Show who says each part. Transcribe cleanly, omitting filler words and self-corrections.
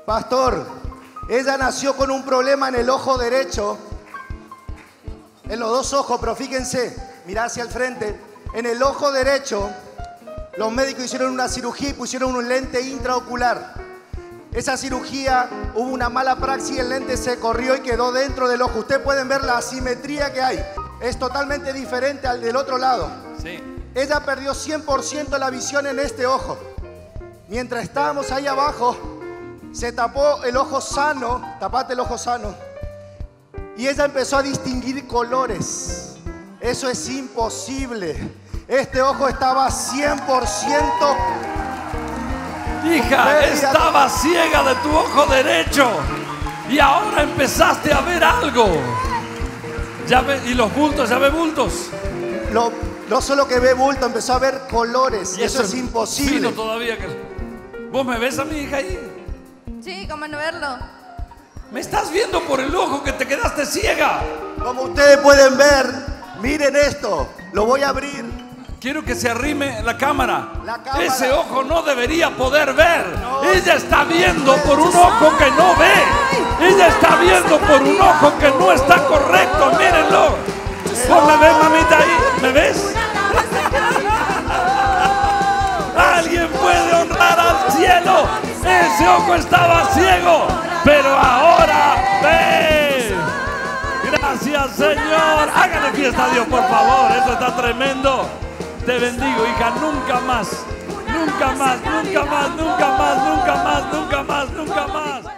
Speaker 1: Pastor, ella nació con un problema en el ojo derecho, en los dos ojos, pero fíjense, mirá hacia el frente. En el ojo derecho, los médicos hicieron una cirugía y pusieron un lente intraocular. Esa cirugía, hubo una mala praxis, el lente se corrió y quedó dentro del ojo. Ustedes pueden ver la asimetría que hay. Es totalmente diferente al del otro lado.
Speaker 2: Sí.
Speaker 1: Ella perdió 100% la visión en este ojo. Mientras estábamos ahí abajo, se tapó el ojo sano, tapate el ojo sano, y ella empezó a distinguir colores. Eso es imposible. Este ojo estaba 100%.
Speaker 2: Hija, estaba ciega de tu ojo derecho y ahora empezaste a ver algo. Ya ve, y los bultos, ya ve bultos.
Speaker 1: No solo que ve bulto, empezó a ver colores.
Speaker 2: Y
Speaker 1: eso es imposible.
Speaker 2: Fino todavía que... ¿Vos me ves a mi hija ahí?
Speaker 3: Sí, ¿cómo no verlo?
Speaker 2: Me estás viendo por el ojo que te quedaste ciega.
Speaker 1: Como ustedes pueden ver, miren esto. Lo voy a abrir.
Speaker 2: Quiero que se arrime la cámara.
Speaker 1: La cámara.
Speaker 2: Ese ojo no debería poder ver.
Speaker 1: No.
Speaker 2: Ella está viendo por un ojo que no ve. Ella está viendo por un ojo que no está correcto. Mírenlo. ¿Vos me ves, mamita, ahí? ¿Me ves? Alguien puede honrar al cielo. Ese ojo estaba ciego, pero ahora ve. Gracias, Señor. Háganle fiesta a Dios, por favor. Esto está tremendo. Te bendigo, hija. Nunca más. Nunca más, nunca más, nunca más, nunca más, nunca más, nunca más.